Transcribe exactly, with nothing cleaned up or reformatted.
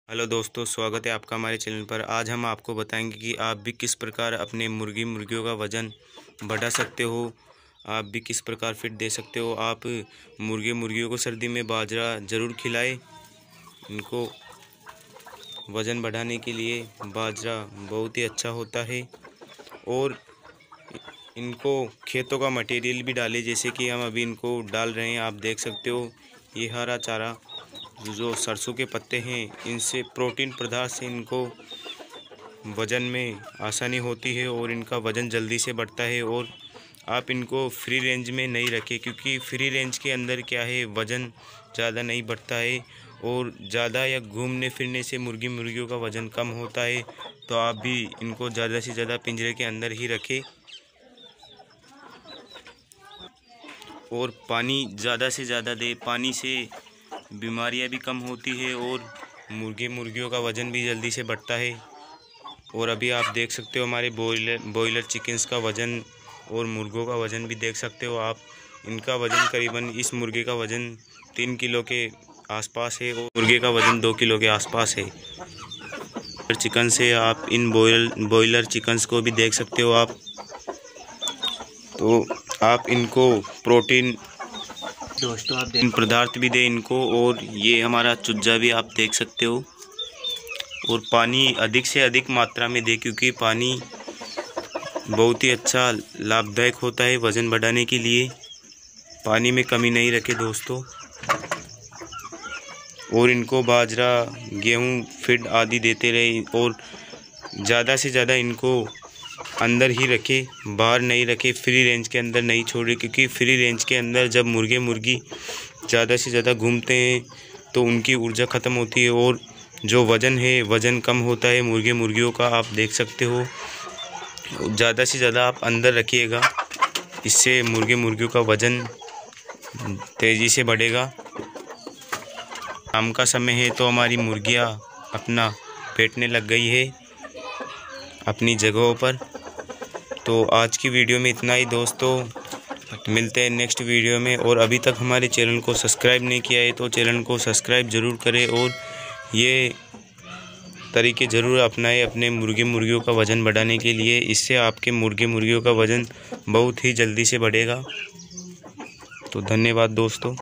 Hello दोस्तों, स्वागत है आपका हमारे चैनल पर। आज हम आपको बताएंगे कि आप भी किस प्रकार अपने मुर्गी मुर्गियों का वज़न बढ़ा सकते हो, आप भी किस प्रकार फिट दे सकते हो। आप मुर्गे मुर्गियों को सर्दी में बाजरा ज़रूर खिलाएं। इनको वज़न बढ़ाने के लिए बाजरा बहुत ही अच्छा होता है। और इनको खेतों का मटेरियल भी डालें, जैसे कि हम अभी इनको डाल रहे हैं। आप देख सकते हो ये हरा चारा, जो सरसों के पत्ते हैं, इनसे प्रोटीन पदार्थ से इनको वज़न में आसानी होती है और इनका वज़न जल्दी से बढ़ता है। और आप इनको फ्री रेंज में नहीं रखें, क्योंकि फ्री रेंज के अंदर क्या है, वज़न ज़्यादा नहीं बढ़ता है और ज़्यादा या घूमने फिरने से मुर्गी मुर्गियों का वज़न कम होता है। तो आप भी इनको ज़्यादा से ज़्यादा पिंजरे के अंदर ही रखें और पानी ज़्यादा से ज़्यादा दे। पानी से बीमारियां भी कम होती है और मुर्गे मुर्गियों का वज़न भी जल्दी से बढ़ता है। और अभी आप देख सकते हो हमारे बॉयलर बॉयलर चिकन्स का वज़न और मुर्गों का वज़न भी देख सकते हो आप। इनका वज़न करीबन, इस मुर्गे का वज़न तीन किलो के आसपास है और मुर्गे का वज़न दो किलो के आसपास है। चिकन से आप इन बॉयल बॉयलर चिकन्स को भी देख सकते हो आप। तो आप इनको प्रोटीन दोस्तों आप इन पदार्थ भी दें इनको। और ये हमारा चुजा भी आप देख सकते हो। और पानी अधिक से अधिक मात्रा में दें, क्योंकि पानी बहुत ही अच्छा लाभदायक होता है वज़न बढ़ाने के लिए। पानी में कमी नहीं रखें दोस्तों। और इनको बाजरा, गेहूँ, फीड आदि देते रहे और ज़्यादा से ज़्यादा इनको अंदर ही रखें, बाहर नहीं रखें, फ्री रेंज के अंदर नहीं छोड़े। क्योंकि फ्री रेंज के अंदर जब मुर्गे मुर्गी ज़्यादा से ज़्यादा घूमते हैं तो उनकी ऊर्जा ख़त्म होती है और जो वज़न है, वज़न कम होता है मुर्गे मुर्गियों का। आप देख सकते हो, ज़्यादा से ज़्यादा आप अंदर रखिएगा, इससे मुर्गे मुर्गियों का वज़न तेज़ी से बढ़ेगा। शाम का समय है तो हमारी मुर्गियाँ अपना बैठने लग गई है अपनी जगहों पर। तो आज की वीडियो में इतना ही दोस्तों, मिलते हैं नेक्स्ट वीडियो में। और अभी तक हमारे चैनल को सब्सक्राइब नहीं किया है तो चैनल को सब्सक्राइब ज़रूर करें और ये तरीके ज़रूर अपनाएं अपने मुर्गे मुर्गियों का वज़न बढ़ाने के लिए। इससे आपके मुर्गे मुर्गियों का वज़न बहुत ही जल्दी से बढ़ेगा। तो धन्यवाद दोस्तों।